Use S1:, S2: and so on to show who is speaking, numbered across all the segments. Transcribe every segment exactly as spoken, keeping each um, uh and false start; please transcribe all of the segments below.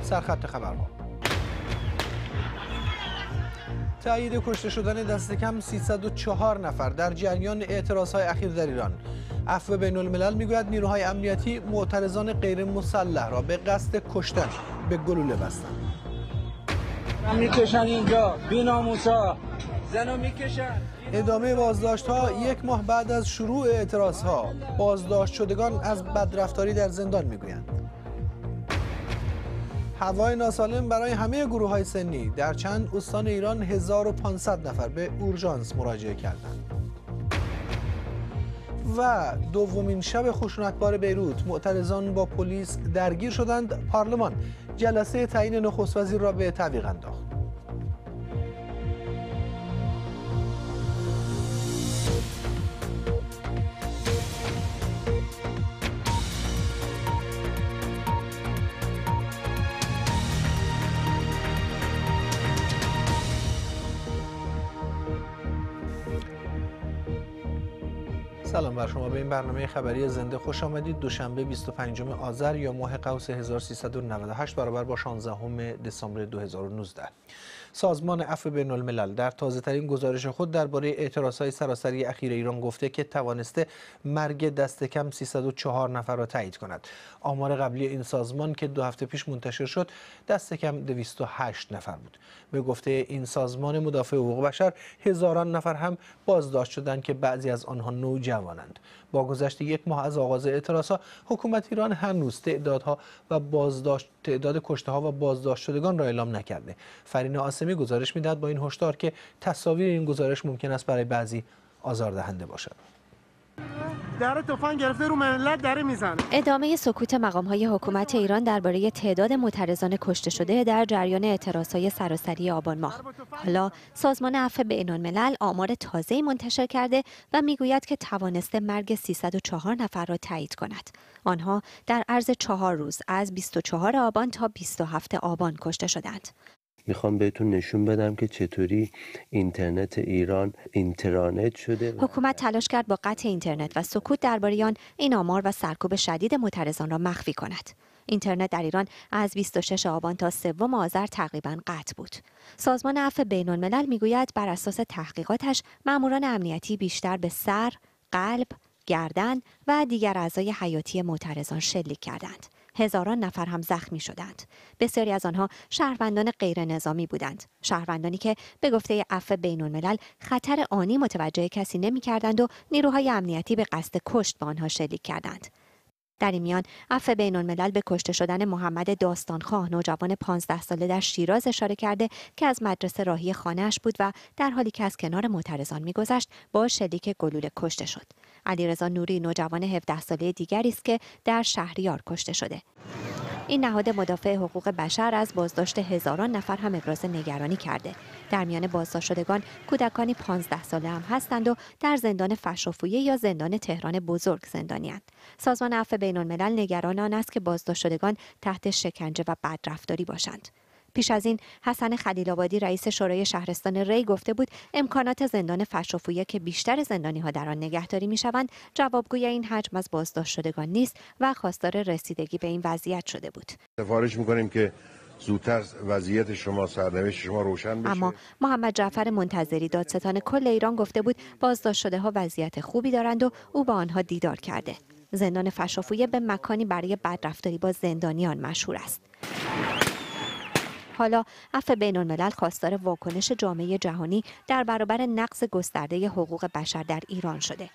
S1: سرخط خبرها. تایید کشته شدن دست کم سیصد و چهار نفر در جریان اعتراضهای اخیر در ایران. عفو بین الملل میگوید نیروهای امنیتی معترضان غیر مسلح را به قصد کشتن به گلوله بستند.
S2: میکشن اینجا بی‌ناموسا زنو میکشن.
S1: ادامه بازداشت‌ها یک ماه بعد از شروع اعتراضها. بازداشت شدگان از بدرفتاری در زندان میگویند. هوای ناسالم برای همه گروه‌های سنی. در چند استان ایران هزار و پانصد نفر به اورژانس مراجعه کردند. و دومین شب خشونتبار بیروت، معترضان با پلیس درگیر شدند. پارلمان جلسه تعیین نخست وزیر را به تعویق انداخت. سلام بر شما. به این برنامه خبری زنده خوش آمدید. دوشنبه بیست و پنجم آذر یا ماه قوس هزار و سیصد و نود و هشت برابر با شانزدهم دسامبر دو هزار و نوزده. سازمان عفو بین الملل در تازه‌ترین گزارش خود درباره اعتراضهای سراسری اخیر ایران گفته که توانسته مرگ دست کم سیصد و چهار نفر را تایید کند. آمار قبلی این سازمان که دو هفته پیش منتشر شد دست کم دویست و هشت نفر بود. به گفته این سازمان مدافع حقوق بشر، هزاران نفر هم بازداشت شدند که بعضی از آنها نوجوانند. با گذشت یک ماه از آغاز اعتراضها، حکومت ایران هنوز تعدادها و بازداشت تعداد کشته‌ها و بازداشت شدگان را اعلام نکرده. فرین آسمی گزارش می‌دهد با این هشدار که تصاویر این گزارش ممکن است برای بعضی آزاردهنده باشد.
S3: داره تفنگ گرفته رو ملت داره میزنه.
S4: ادامه سکوت مقام‌های حکومت ایران درباره تعداد معترضان کشته شده در جریان اعتراضهای سراسری آبان ماه. حالا سازمان عفو بین الملل آمار تازه‌ای منتشر کرده و میگوید که توانسته مرگ سیصد و چهار نفر را تایید کند. آنها در عرض چهار روز از بیست و چهارم آبان تا بیست و هفتم آبان کشته شدند.
S5: میخوام بهتون نشون بدم که چطوری اینترنت ایران اینترنت شده.
S4: حکومت تلاش کرد با قطع اینترنت و سکوت درباره آن این آمار و سرکوب شدید معترضان را مخفی کند. اینترنت در ایران از بیست و ششم آبان تا سوم آذر تقریباً قطع بود. سازمان عفو بین الملل میگوید بر اساس تحقیقاتش ماموران امنیتی بیشتر به سر، قلب، گردن و دیگر اعضای حیاتی معترضان شلیک کردند. هزاران نفر هم زخمی شدند. بسیاری از آنها شهروندان غیر نظامی بودند. شهروندانی که به گفته عفو بین الملل خطر آنی متوجه کسی نمی کردند و نیروهای امنیتی به قصد کشت به آنها شلیک کردند. در این میان عفو بین الملل به کشته شدن محمد داستانخواه، نوجوان پانزده ساله در شیراز اشاره کرده که از مدرسه راهی خانه‌اش بود و در حالی که از کنار معترضان می‌گذشت با شلیک گلوله کشته شد. علیرضا نوری، نوجوان هفده ساله دیگری است که در شهریار کشته شده. این نهاد مدافع حقوق بشر از بازداشت هزاران نفر هم ابراز نگرانی کرده. در میان بازداشت شدگان کودکانی پانزده ساله هم هستند و در زندان فشافویه یا زندان تهران بزرگ زندانی‌اند. سازمان عفو بین الملل نگران آن است که بازداشت شدگان تحت شکنجه و بدرفتاری باشند. پیش از این حسن خلیل آبادی رئیس شورای شهرستان ری گفته بود امکانات زندان فشافویه که بیشتر زندانی‌ها در آن نگهداری می‌شوند جوابگوی این حجم از بازداشت شدگان نیست و خواستار رسیدگی به این وضعیت شده بود.
S6: سفارش می‌کنیم که زودتر وضعیت شما، سرنوشت شما روشن بشه.
S4: اما محمد جعفر منتظری، دادستان کل ایران، گفته بود بازداشت شده‌ها وضعیت خوبی دارند و او با آنها دیدار کرده. زندان فشافویه به مکانی برای بدرفتاری با زندانیان مشهور است. حالا عفو بین الملل خواستار واکنش جامعه جهانی در برابر نقض گسترده حقوق بشر در ایران شده.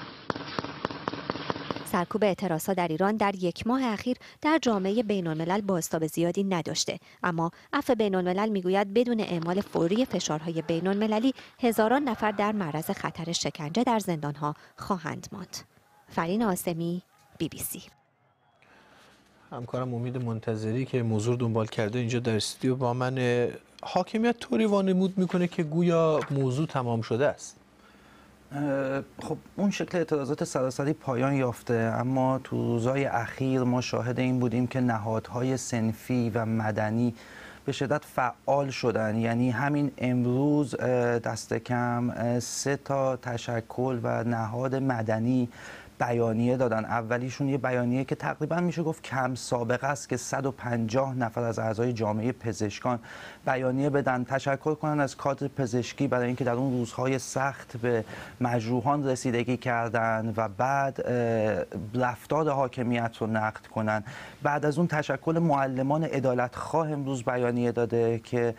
S4: سرکوب اعتراضها در ایران در یک ماه اخیر در جامعه بین الملل بازتاب زیادی نداشته، اما عفو بین الملل میگوید بدون اعمال فوری فشارهای بین المللی هزاران نفر در معرض خطر شکنجه در زندانها خواهند ماند. فرین آسمی، بی بی سی.
S1: همکارم امید منتظری که موضوع دنبال کرده اینجا در استودیو با من. حاکمیت طوری وانمود میکنه که گویا موضوع تمام شده است.
S7: خب اون شکل اعتراضات سراسری پایان یافته، اما تو روزهای اخیر ما شاهد این بودیم که نهادهای صنفی و مدنی به شدت فعال شدن. یعنی همین امروز دست کم سه تا تشکل و نهاد مدنی بیانیه دادن. اولیشون یه بیانیه که تقریبا میشه گفت کم سابقه است که صد و پنجاه نفر از اعضای جامعه پزشکان بیانیه بدن، تشکر کنن از کادر پزشکی برای اینکه در اون روزهای سخت به مجروحان رسیدگی کردن و بعد رفتار حاکمیت رو نقد کنن. بعد از اون تشکل معلمان عدالتخواه امروز بیانیه داده که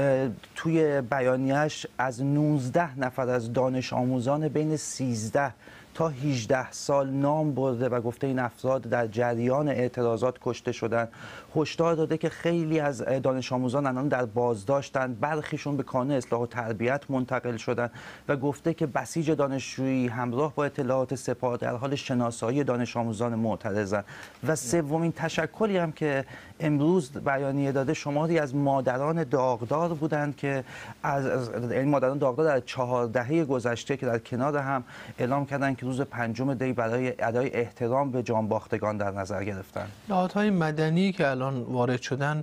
S7: توی بیانیه‌اش از نوزده نفر از دانش آموزان بین سیزده تا هجده سال نام برده و گفته این افراد در جریان اعتراضات کشته شدن. هشدار داده که خیلی از دانش آموزان الان در بازداشتن، برخیشون به کانون اصلاح و تربیت منتقل شدن و گفته که بسیج دانشجویی همراه با اطلاعات سپاه در حال شناسایی دانش آموزان معترضن. و سومین تشکلی هم که امروز بیانیه داده شماری از مادران داغدار بودند که از این مادران داغدار در چهار دهه گذشته که در کنار هم اعلام کردن که روز پنجم دی برای ادای احترام به جانباختگان در نظر گرفتن.
S1: نهادهای مدنی که الان وارد شدن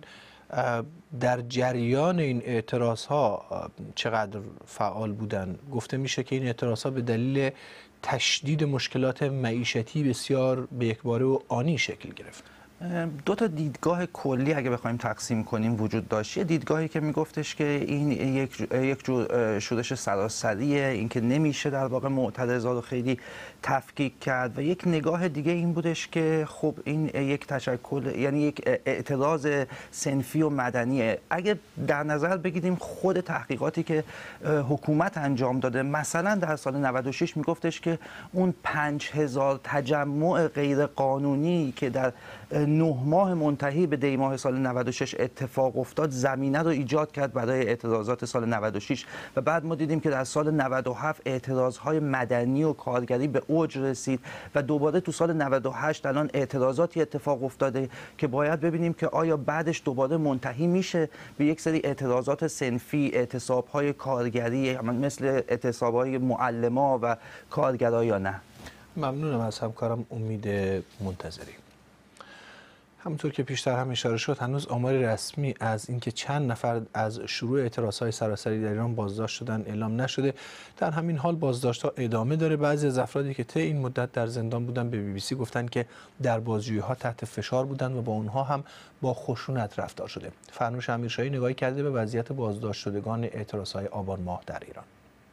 S1: در جریان این اعتراضها چقدر فعال بودن؟ گفته میشه که این اعتراضها به دلیل تشدید مشکلات معیشتی بسیار به یکباره و آنی شکل گرفت.
S7: دو تا دیدگاه کلی اگه بخوایم تقسیم کنیم وجود داشت. یه دیدگاهی که میگفتش که این یک یک جور شورش سراسریه، اینکه نمیشه در واقع معترضا رو خیلی تفکیک کرد، و یک نگاه دیگه این بودش که خب این یک تشکل، یعنی یک اعتراض صنفی و مدنیه. اگه در نظر بگیریم خود تحقیقاتی که حکومت انجام داده، مثلا در سال نود و شش میگفتش که اون پنج هزار تجمع غیر قانونی که در نه ماه منتهی به دی ماه سال نود و شش اتفاق افتاد زمینه رو ایجاد کرد برای اعتراضات سال نود و شش، و بعد ما دیدیم که در سال نود و هفت اعتراضهای مدنی و کارگری به اوج رسید و دوباره تو سال نود و هشت الان اعتراضاتی اتفاق افتاده که باید ببینیم که آیا بعدش دوباره منتهی میشه به یک سری اعتراضات صنفی، اعتصابهای کارگری مثل اعتصابهای معلما و کارگرا یا نه.
S1: ممنونم از همکارم امید منتظری. همونطور که پیشتر هم اشاره شد، هنوز آماری رسمی از اینکه چند نفر از شروع اعتراضهای سراسری در ایران بازداشت شدن اعلام نشده. در همین حال بازداشت‌ها ادامه داره. بعضی از افرادی که طی این مدت در زندان بودن به بی بی سی گفتن که در بازجویی‌ها تحت فشار بودن و با اونها هم با خشونت رفتار شده. فرنوش امیرشاهی نگاهی کرده به وضعیت بازداشت شدگان اعتراضهای آبان ماه در ایران.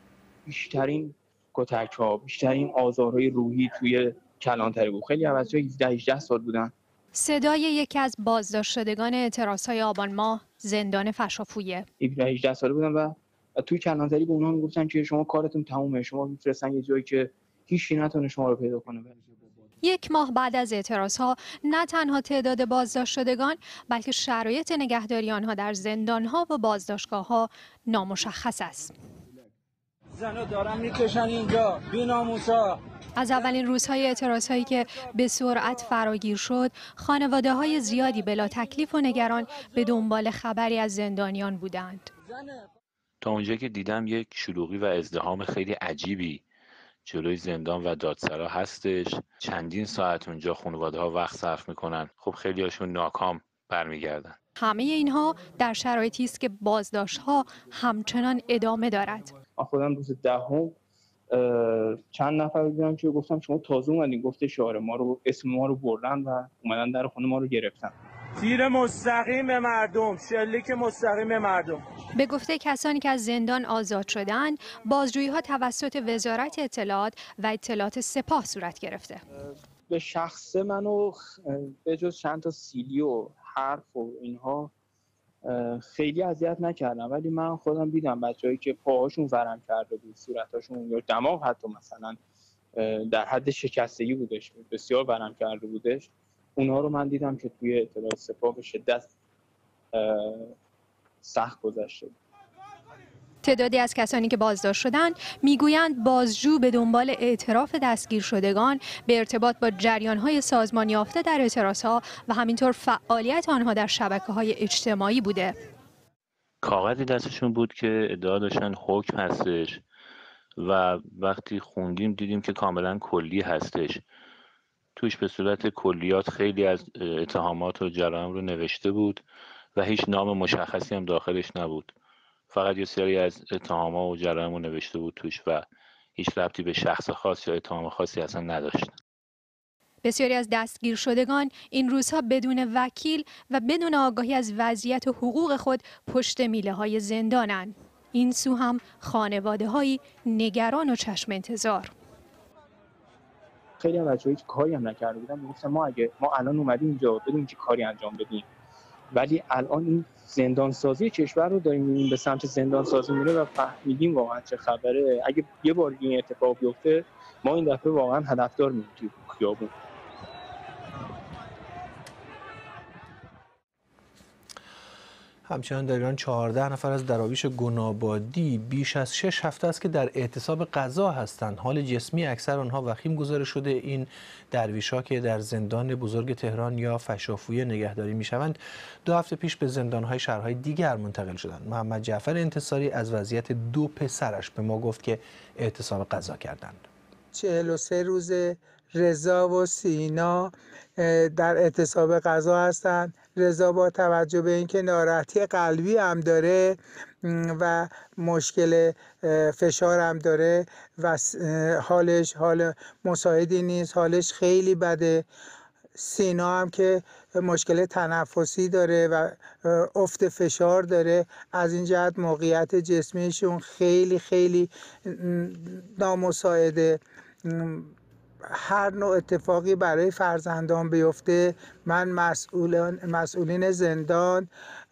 S8: بیشترین کتک‌ها، بیشترین آزارهای روحی توی کلانتری بود. خیلی از بچه‌ها هجده هجده سال بودن.
S9: صدای یکی از بازداشت شدگان اعتراضهای آبان ماه زندان فشافویه.
S8: هجده هجده ساله بودن و توی کلانتری به اونها میگفتن که شما کارتون تمومه، شما میفرستن یه جایی که هیچ نتونه شما رو پیدا کنه.
S9: یک ماه بعد از اعتراضها نه تنها تعداد بازداشت شدگان بلکه شرایط نگهداری آنها در زندانها و بازداشتگاه‌ها نامشخص است.
S2: زنو دارن میکشن اینجا بی‌ناموسا.
S9: از اولین روزهای اعتراضهایی که به سرعت فراگیر شد، خانواده‌های زیادی بلا تکلیف و نگران به دنبال خبری از زندانیان بودند.
S10: تا اونجا که دیدم یک شلوغی و ازدحام خیلی عجیبی جلوی زندان و دادسرا هستش. چندین ساعت اونجا خانواده‌ها وقت صرف میکنن. خب خیلی هاشون ناکام برمیگردن.
S9: همه اینها در شرایطی است که بازداشت‌ها همچنان ادامه دارد.
S8: من خودم روز دهم چند نفر دیدم که گفتم شما تازه اومدین، گفته شعار ما رو، اسم ما رو بردن و اومدن در خونه ما رو گرفتن.
S2: تیر مستقیم به مردم، شلیک مستقیم به مردم.
S9: به گفته کسانی که از زندان آزاد شدند، بازجویی‌ها توسط وزارت اطلاعات و اطلاعات سپاه صورت گرفته.
S8: به شخص منو به جز چند تا سیلی و حرف و اینها خیلی اذیت نکردم، ولی من خودم دیدم بچه‌هایی که پاهاشون ورم کرده بود، صورتاشون یا دماغ حتی مثلا در حد شکستگی بودش، بسیار ورم کرده بودش، اونها رو من دیدم که توی اطلاعات سپاه به شدت سخت گذشته بود.
S9: تعدادی از کسانی که بازداشت شدند میگویند بازجو به دنبال اعتراف دستگیر شدگان به ارتباط با جریان‌های سازمان یافته در اعتراضها و همینطور فعالیت آنها در شبکه‌های اجتماعی بوده.
S10: کاغذی دستشون بود که ادعا داشتن حکم هستش و وقتی خوندیم دیدیم که کاملا کلی هستش. توش به صورت کلیات خیلی از اتهامات و جرایم رو نوشته بود و هیچ نام مشخصی هم داخلش نبود. فقط یه سری از اتهامات و جرایم رو نوشته بود توش و هیچ ربطی به شخص خاص یا اتهام خاصی اصلا نداشت.
S9: بسیاری از دستگیر شدگان این روزها بدون وکیل و بدون آگاهی از وضعیت و حقوق خود پشت میله های زندانند. این سو هم خانواده هایی نگران و چشم انتظار.
S8: خیلی از بچه‌هایی که کاری هم نکرده بودن میگفتن ما اگه ما الان اومدیم اینجا بدون که کاری انجام بدیم، ولی الان این زندان سازی کشور رو داریم می‌بینیم به سمت زندان سازی میره و فهمیدیم واقعا چه خبره. اگه یه بار این اتفاق بیفته ما این دفعه واقعا هدفدار می‌شیم توی خیابون.
S1: همچنان در ایران چهارده نفر از دراویش گنابادی بیش از شش هفته است که در اعتصاب غذا هستند. حال جسمی اکثر آنها وخیم گزارش شده. این درویش‌ها که در زندان بزرگ تهران یا فشافویه نگهداری می‌شوند، دو هفته پیش به زندان‌های شهرهای دیگر منتقل شدند. محمد جعفر انتصاری از وضعیت دو پسرش به ما گفت که اعتصاب غذا کردند.
S11: چهل و سه روز رضا و سینا در اعتصاب غذا هستند. رضا با توجه به اینکه ناراحتی قلبی هم داره و مشکل فشار هم داره و حالش حال مساعدی نیست، حالش خیلی بده. سینا هم که مشکل تنفسی داره و افت فشار داره، از این جهت موقعیت جسمیشون خیلی خیلی نامساعده. هر نوع اتفاقی برای فرزندان بیفته من مسئولان مسئولین زندان،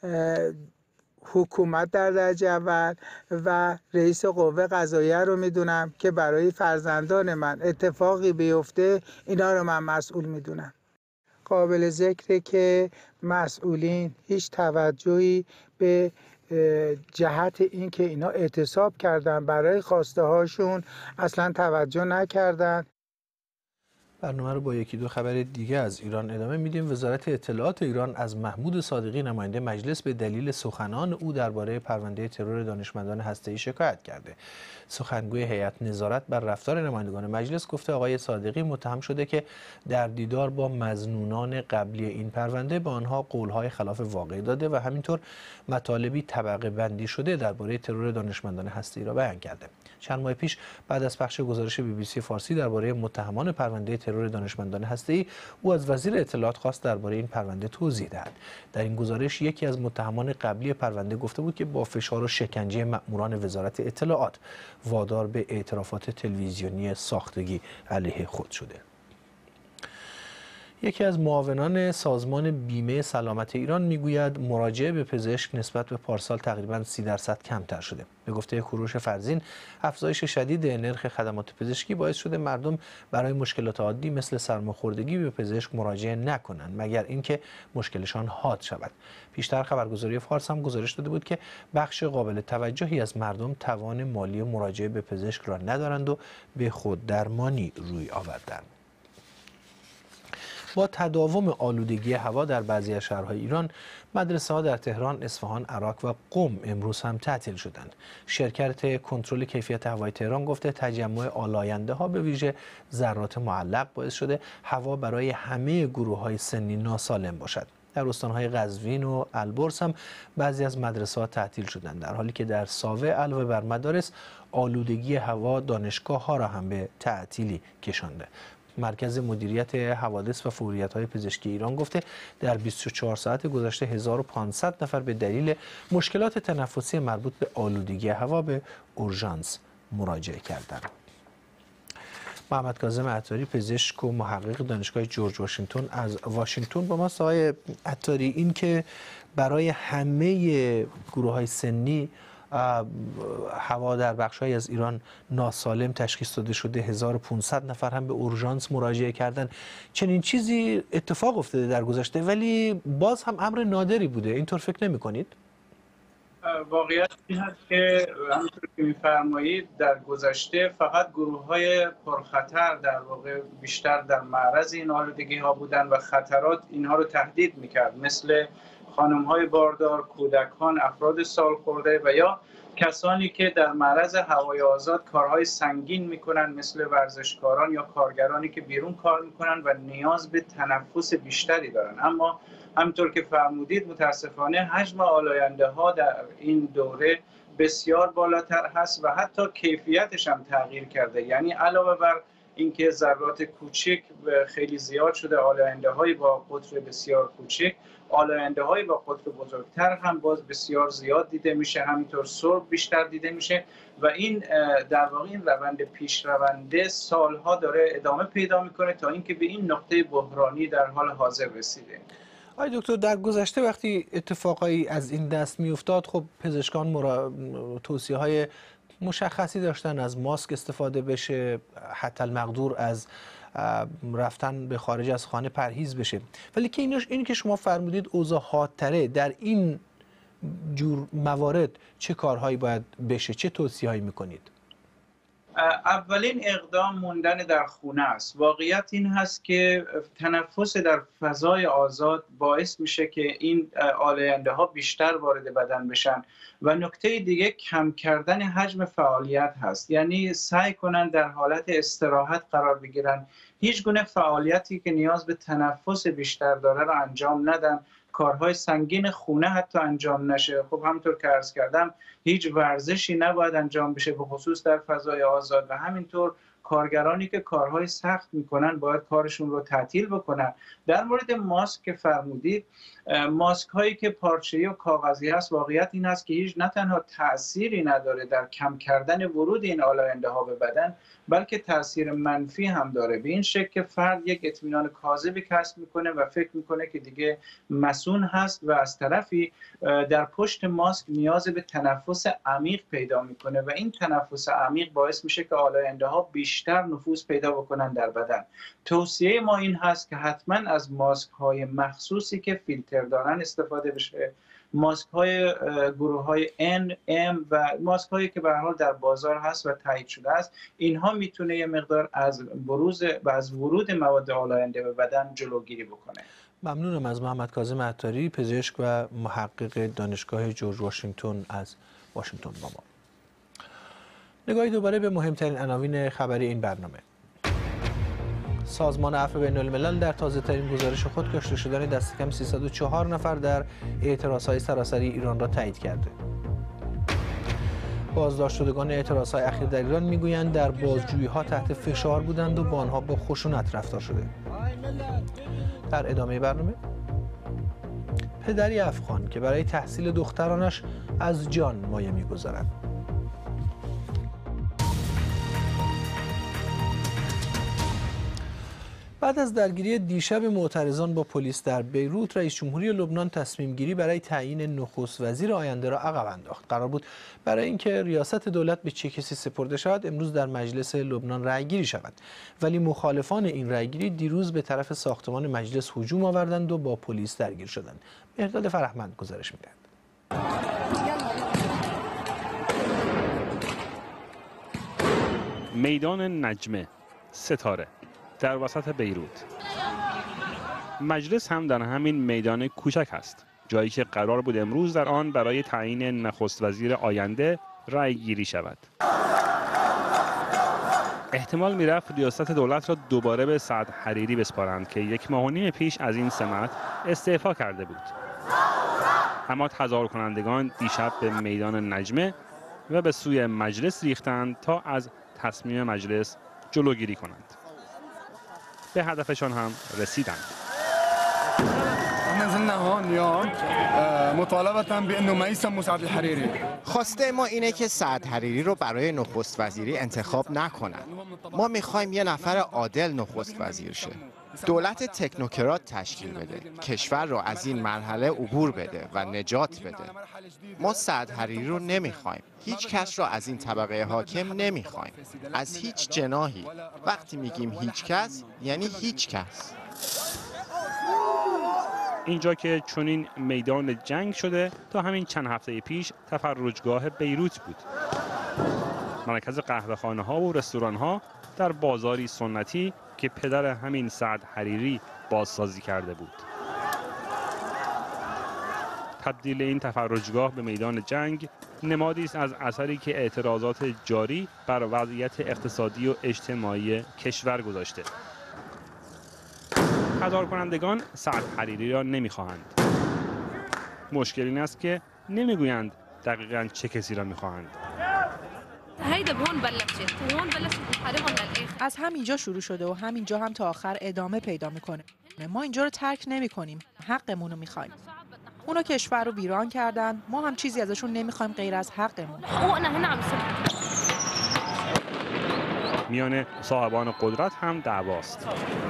S11: حکومت در درجه اول و رئیس قوه قضاییه رو میدونم که برای فرزندان من اتفاقی بیفته اینا رو من مسئول میدونم. قابل ذکره که مسئولین هیچ توجهی به جهت این که اینا اعتصاب کردن برای خواسته هاشون اصلا توجه نکردن.
S1: برنامه رو با یکی دو خبر دیگه از ایران ادامه میدیم. وزارت اطلاعات ایران از محمود صادقی نماینده مجلس به دلیل سخنان او درباره پرونده ترور دانشمندان هسته‌ای شکایت کرده. سخنگوی هیئت نظارت بر رفتار نمایندگان مجلس گفته آقای صادقی متهم شده که در دیدار با مظنونان قبلی این پرونده به آنها قول‌های خلاف واقع داده و همینطور مطالبی طبقه بندی شده درباره ترور دانشمندان هسته‌ای را بیان کرده. چند ماه پیش بعد از پخش گزارش بی بی سی فارسی درباره متهمان پرونده ترور دانشمندان هسته‌ای، او از وزیر اطلاعات خواست درباره این پرونده توضیح دهد. در این گزارش یکی از متهمان قبلی پرونده گفته بود که با فشار و شکنجه مأموران وزارت اطلاعات وادار به اعترافات تلویزیونی ساختگی علیه خود شده. یکی از معاونان سازمان بیمه سلامت ایران میگوید مراجعه به پزشک نسبت به پارسال تقریباً سی درصد کمتر شده. به گفته کوروش فرزین، افزایش شدید نرخ خدمات پزشکی باعث شده مردم برای مشکلات عادی مثل سرماخوردگی به پزشک مراجعه نکنند مگر اینکه مشکلشان حاد شود. پیشتر خبرگزاری فارس هم گزارش داده بود که بخش قابل توجهی از مردم توان مالی مراجعه به پزشک را ندارند و به خوددرمانی روی آوردند. با تداوم آلودگی هوا در بعضی از شهرهای ایران، مدرسه‌ها در تهران، اصفهان، عراق و قم امروز هم تعطیل شدند. شرکت کنترل کیفیت هوای تهران گفته تجمع آلاینده‌ها به ویژه ذرات معلق باعث شده هوا برای همه گروه‌های سنی ناسالم باشد. در استان‌های قزوین و البرز هم بعضی از مدرسه‌ها تعطیل شدند، در حالی که در ساوه علاوه بر مدارس، آلودگی هوا دانشگاه‌ها را هم به تعطیلی کشانده. مرکز مدیریت حوادث و فوریت‌های پزشکی ایران گفته در بیست و چهار ساعت گذشته هزار و پانصد نفر به دلیل مشکلات تنفسی مربوط به آلودگی هوا به اورژانس مراجعه کردند. محمد کاظم عطاری، پزشک و محقق دانشگاه جورج واشنگتن از واشنگتن با ماست. آقای عطاری، این که برای همه گروه‌های سنی هوا در بخش‌هایی از ایران ناسالم تشخیص داده شده، هزار و پانصد نفر هم به اورژانس مراجعه کردن، چنین چیزی اتفاق افتاده در گذشته ولی باز هم امر نادری بوده، اینطور فکر نمی‌کنید؟
S12: واقعیت این هست که همونطور که می‌فرمایید در گذشته فقط گروه‌های پرخطر در واقع بیشتر در معرض این آلودگی‌ها بودن و خطرات اینها رو تهدید می‌کرد، مثل خانم‌های باردار، کودکان، افراد سالخورده و یا کسانی که در معرض هوای آزاد کارهای سنگین میکنن مثل ورزشکاران یا کارگرانی که بیرون کار میکنن و نیاز به تنفس بیشتری دارن. اما همونطور که فرمودید متاسفانه حجم آلاینده ها در این دوره بسیار بالاتر هست و حتی کیفیتش هم تغییر کرده. یعنی علاوه بر اینکه ذرات کوچک خیلی زیاد شده، آلاینده های با قطر بسیار کوچک، آلاینده های با قطر بزرگتر هم باز بسیار زیاد دیده میشه، همینطور سرب بیشتر دیده میشه و این در واقع این روند پیشرونده سالها داره ادامه پیدا میکنه تا اینکه به این نقطه بحرانی در حال حاضر رسیده.
S1: آقای دکتر، در گذشته وقتی اتفاقایی از این دست میافتاد، خب پزشکان مرا... توصیه های مشخصی داشتن از ماسک استفاده بشه، حتی المقدور از رفتن به خارج از خانه پرهیز بشه، ولی که اینش این که شما فرمودید اوضاع حادتره، در این جور موارد چه کارهایی باید بشه، چه توصیه‌هایی میکنید؟
S12: اولین اقدام موندن در خونه است. واقعیت این هست که تنفس در فضای آزاد باعث میشه که این آلاینده ها بیشتر وارد بدن بشن و نکته دیگه کم کردن حجم فعالیت هست، یعنی سعی کنن در حالت استراحت قرار بگیرن، هیچ گونه فعالیتی که نیاز به تنفس بیشتر داره رو انجام ندن، کارهای سنگین خونه حتی انجام نشه. خب همونطور که عرض کردم هیچ ورزشی نباید انجام بشه به خصوص در فضای آزاد و همینطور کارگرانی که کارهای سخت میکنن باید کارشون رو تعطیل بکنن. در مورد ماسک که فرمودید، ماسک هایی که پارچه‌ای و کاغذی هست، واقعیت این است که هیچ نه تنها تأثیری نداره در کم کردن ورود این آلاینده ها به بدن، بلکه تأثیر منفی هم داره، به این شکل که فرد یک اطمینان کاذبی کسب میکنه و فکر میکنه که دیگه مسئول هست و از طرفی در پشت ماسک نیاز به تنفس عمیق پیدا میکنه و این تنفس عمیق باعث میشه که آلاینده ها بیشتر نفوذ پیدا بکنن در بدن. توصیه ما این هست که حتما از ماسک های مخصوصی که فیلتر دارن استفاده بشه، ماسک های گروه های N، M و ماسک هایی که به هر حال در بازار هست و تایید شده است، اینها میتونه یه مقدار از بروز و از ورود مواد آلاینده به بدن جلوگیری بکنه.
S1: ممنونم از محمد کاظم عطاری، پزشک و محقق دانشگاه جورج واشنگتن از واشنگتن با ما. نگاهی دوباره به مهمترین عناوین خبری این برنامه. سازمان عفو بین الملل در تازه‌ترین گزارش خود کشته شدن دست کم سیصد و چهار نفر در اعتراضهای سراسری ایران را تایید کرده. بازداشت شدگان اعتراضهای اخیر در ایران میگویند در بازجویی‌ها تحت فشار بودند و با آنها با خشونت رفتار شده. در ادامه برنامه، پدری افغان که برای تحصیل دخترانش از جان مایه می‌گذارد. بعد از درگیری دیشب معترضان با پلیس در بیروت، رئیس جمهوری لبنان تصمیم گیری برای تعیین نخست وزیر آینده را عقب انداخت. قرار بود برای اینکه ریاست دولت به چه کسی سپرده شود امروز در مجلس لبنان رأی گیری شود، ولی مخالفان این رأی گیری دیروز به طرف ساختمان مجلس هجوم آوردند و با پلیس درگیر شدند. مهرداد فرهمند گزارش می‌دهد.
S13: میدان نجمه، ستاره در وسط بیروت. مجلس هم در همین میدان کوچک است، جایی که قرار بود امروز در آن برای تعیین نخست وزیر آینده رأی گیری شود. احتمال میرفت ریاست دولت را دوباره به سعد حریری بسپارند که یک ماه و نیم پیش از این سمت استعفا کرده بود. اما تظاهر کنندگان دیشب به میدان نجمه و به سوی مجلس ریختند تا از تصمیم مجلس جلوگیری کنند. به هدفشان هم رسیدند.
S14: خواسته ما اینه که سعد حریری رو برای نخست وزیری انتخاب نکنند. ما میخوایم یه نفر عادل نخست وزیر شه. دولت تکنوکرات تشکیل بده، کشور رو از این مرحله عبور بده و نجات بده. ما سعد حریری رو نمیخوایم، هیچ کس رو از این طبقه حاکم نمیخوایم، از هیچ جناحی. وقتی میگیم هیچ کس یعنی هیچ کس.
S13: اینجا که چنین میدان جنگ شده تا همین چند هفته پیش تفرجگاه بیروت بود. مرکز قهوه‌خانه ها و رستوران ها در بازاری سنتی که پدر همین سعد حریری بازسازی کرده بود. تبدیل این تفرجگاه به میدان جنگ نمادی است از اثری که اعتراضات جاری بر وضعیت اقتصادی و اجتماعی کشور گذاشته. تظاهر کنندگان سعد حریری را نمیخواهند. مشکل این است که نمیگویند دقیقاً چه کسی را میخواهند.
S15: از همینجا شروع شده و همینجا هم تا آخر ادامه پیدا میکنه. ما اینجا رو ترک نمی کنیم. حقمون رو میخوایم. اونا کشور رو ویران کردن، ما هم چیزی ازشون نمیخوایم غیر از حقمون.
S13: میان صاحبان قدرت هم دعواست.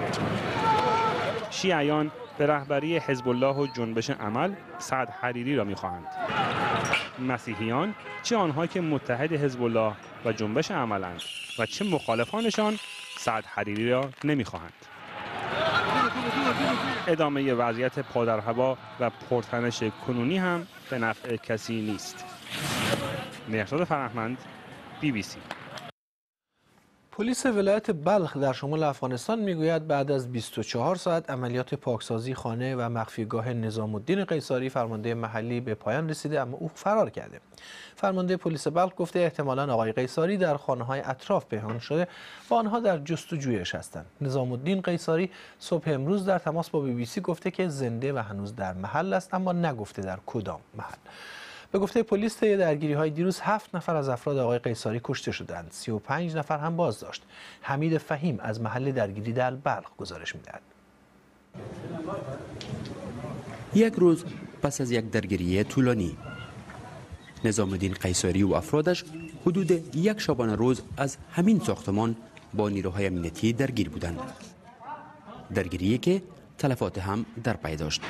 S13: شیعیان به رهبری حزب الله و جنبش عمل سعد حریری را میخواهند. مسیحیان چه آنها که متحد حزب الله و جنبش عملند و چه مخالفانشان سعد حریری را نمیخواهند. ادامه وضعیت پادر هوا و پرتنش کنونی هم به نفع کسی نیست. مهرداد فرهمند، بی بی سی.
S1: پلیس ولایت بلخ در شمال افغانستان میگوید بعد از بیست و چهار ساعت عملیات پاکسازی خانه و مخفیگاه نظام الدین قیصاری فرمانده محلی به پایان رسیده، اما او فرار کرده. فرمانده پلیس بلخ گفته احتمالاً آقای قیصاری در خانه‌های اطراف پنهان شده و آنها در جستجویش هستند. نظام الدین قیصاری صبح امروز در تماس با بی بی سی گفته که زنده و هنوز در محل است، اما نگفته در کدام محل. به گفته پلیس طی درگیری‌های دیروز هفت نفر از افراد آقای قیصاری کشته شدند، سی و پنج نفر هم بازداشت. حمید فهیم از محل درگیری در بلخ گزارش می‌دهد.
S16: یک روز پس از یک درگیری طولانی، نظام الدین قیصاری و افرادش حدود یک شبانه روز از همین ساختمان با نیروهای امنیتی درگیر بودند. درگیری که تلفات هم در پی داشت.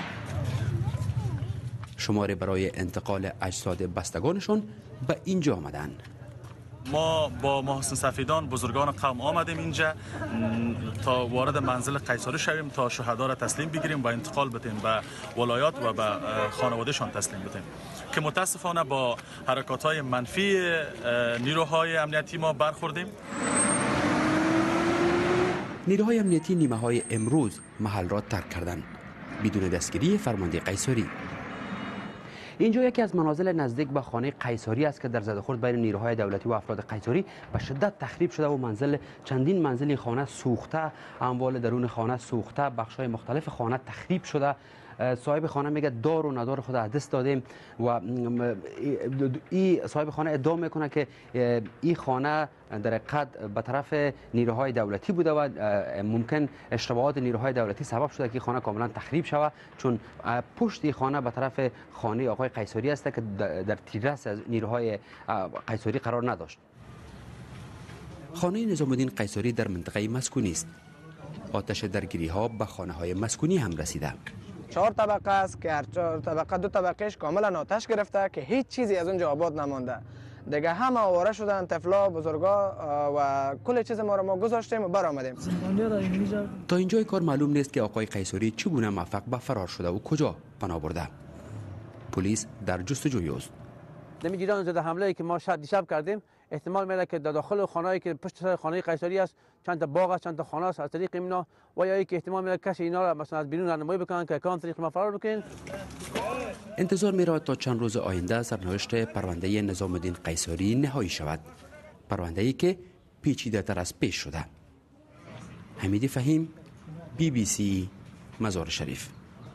S16: شماره برای انتقال اجساد بستگانشان به اینجا آمدند.
S17: ما با محسن سفیدان بزرگان قوم آمدیم اینجا تا وارد منزل قیصاری شویم تا شهدا را تسلیم بگیریم و انتقال بدیم به ولایات و به خانوادهشان تسلیم بدیم که متاسفانه با حرکات‌های منفی نیروهای امنیتی ما برخوردیم.
S16: نیروهای امنیتی نیمه‌های امروز محل را ترک کردند بدون دستگیری فرمانده قیصاری. اینجا یکی از منازل نزدیک به خانه قیصاری است که در زدخورد بین نیروهای دولتی و افراد قیصاری به شدت تخریب شده و منزل چندین منزل خانه سوخته، اموال درون خانه سوخته، بخش‌های مختلف خانه تخریب شده. صاحب خانه میگه دار و ندار خود از دست دادیم و این صاحب خانه ادعا میکنه که این خانه در حقیقت به طرف نیروهای دولتی بوده و ممکن اشتباهات نیروهای دولتی سبب شده که خانه کاملا تخریب شود، چون پشت این خانه به طرف خانه آقای قیصاری است که در تیررس از نیروهای قیصاری قرار نداشت. خانه نظام الدین قیصاری در منطقه مسکونی است. آتش درگیری ها به خانه های مسکونی هم رسیده.
S18: چهار طبقه است که هر چهار طبقه دو طبقهش کاملا آتش گرفته که هیچ چیزی از اونجا آباد نمانده. دیگه همه آواره شدن، طفلا، بزرگا و کل چیز ما رو ما گذاشتیم و برآمدیم.
S16: تا اینجای کار معلوم نیست که آقای قیصاری چگونه موفق به فرار شده و کجا پناه برده. پلیس در جستجوی است.
S19: نمیگیرن زده حمله ای که ما شب دیشب کردیم، احتمال میره که در داخل خانه‌ای که پشت سر خانه قیصاری است چند تا باغ است، چند تا خانه است، از طریق اینا و یا اینکه احتمال میره کسی اینا را مثلا از بیرون راهنمایی بکنن که کام طریق ما فرار بکنن.
S16: انتظار میرود تا چند روز آینده سرنوشت پرونده نظام الدین قیصاری نهایی شود. پرونده‌ای که پیچیده‌تر از پیش شده. حمید فهیم، بی بی سی، مزار شریف.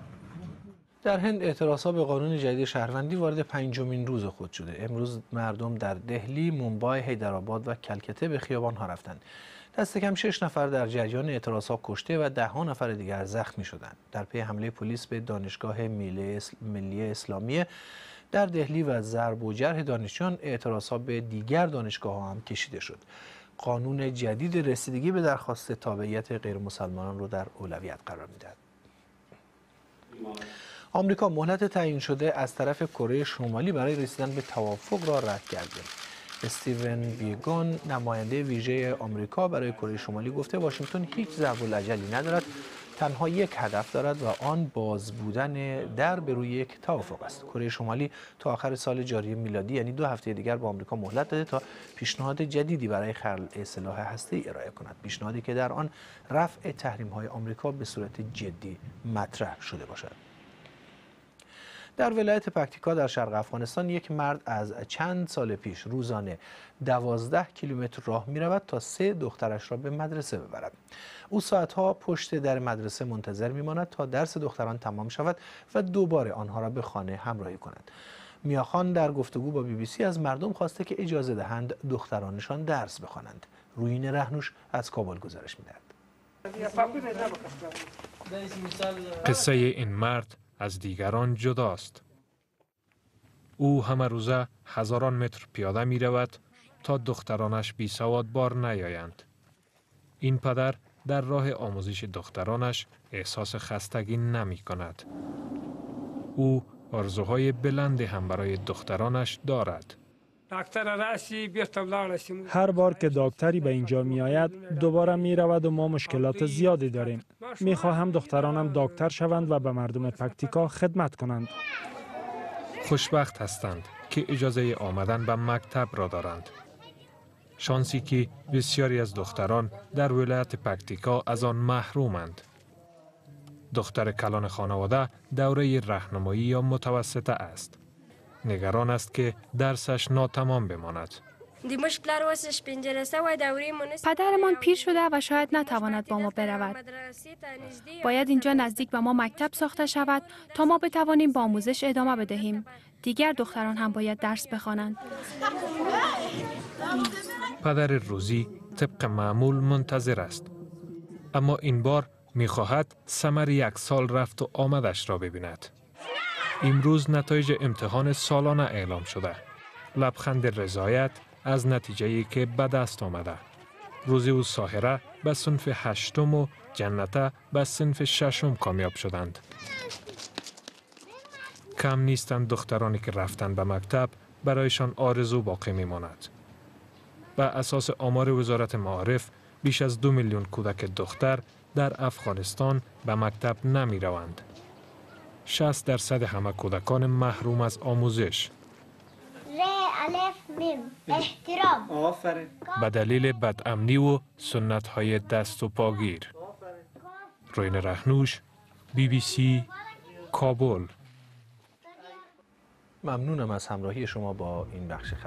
S1: در هند اعتراضات به قانون جدید شهروندی وارد پنجمین روز خود شده. امروز مردم در دهلی، مومبای، حیدرآباد و کلکته به خیابان‌ها رفتند. دست کم شش نفر در جریان اعتراضات کشته و ده ها نفر دیگر زخمی شدند. در پی حمله پلیس به دانشگاه ملی اسلامی در دهلی و ضرب و جرح دانشجویان، اعتراضات به دیگر دانشگاه‌ها هم کشیده شد. قانون جدید رسیدگی به درخواست تابعیت غیر مسلمانان رو در اولویت قرار می‌دهد. آمریکا مهلت تعیین شده از طرف کره شمالی برای رسیدن به توافق را رد کرده. استیون بیگون، نماینده ویژه آمریکا برای کره شمالی، گفته واشنگتن هیچ ضرب العجلی ندارد، تنها یک هدف دارد و آن باز بودن در به روی یک توافق است. کره شمالی تا آخر سال جاری میلادی یعنی دو هفته دیگر با آمریکا مهلت داده تا پیشنهاد جدیدی برای خلع سلاح هسته‌ای ارائه کند، پیشنهادی که در آن رفع تحریم‌های آمریکا به صورت جدی مطرح شده باشد. در ولایت پکتیکا در شرق افغانستان یک مرد از چند سال پیش روزانه دوازده کیلومتر راه می رود تا سه دخترش را به مدرسه ببرد. او ساعتها پشت در مدرسه منتظر می ماند تا درس دختران تمام شود و دوباره آنها را به خانه همراهی کند. میاخان در گفتگو با بی بی سی از مردم خواسته که اجازه دهند دخترانشان درس بخوانند. رویین رهنوش از کابل گزارش می‌دهد.
S20: قصه این مرد از دیگران جداست. او همه روزه هزاران متر پیاده می رود تا دخترانش بی سواد بار نیایند. این پدر در راه آموزش دخترانش احساس خستگی نمی کند. او آرزوهای بلندی هم برای دخترانش دارد.
S21: هر بار که دکتری به اینجا می آید دوباره می رود و ما مشکلات زیادی داریم. می خواهم دخترانم دکتر شوند و به مردم پکتیکا خدمت کنند.
S20: خوشبخت هستند که اجازه آمدن به مکتب را دارند. شانسی که بسیاری از دختران در ولایت پکتیکا از آن محرومند. دختر کلان خانواده دوره راهنمایی یا متوسطه است. نگران است که درسش ناتمام بماند.
S22: پدرمان پیر شده و شاید نتواند با ما برود. باید اینجا نزدیک به ما مکتب ساخته شود تا ما بتوانیم با آموزش ادامه بدهیم. دیگر دختران هم باید درس بخوانند.
S20: پدر روزی طبق معمول منتظر است. اما این بار می‌خواهد ثمر یک سال رفت و آمدش را ببیند. امروز نتایج امتحان سالانه اعلام شده. لبخند رضایت از نتیجه‌ای که به دست آمده. روزی و ساحره به صنف هشتم و جنته به صنف ششم کامیاب شدند. کم نیستند دخترانی که رفتن به مکتب برایشان آرزو باقی میماند. بر اساس آمار وزارت معارف بیش از دو میلیون کودک دختر در افغانستان به مکتب نمی روند. شصت درصد همه کودکان محروم از آموزش
S23: احترام
S20: به دلیل بدامنی و سنت های دست و پاگیر. رویین رهنوش، بی بی سی، کابل.
S1: ممنونم از همراهی شما با این بخش خبر.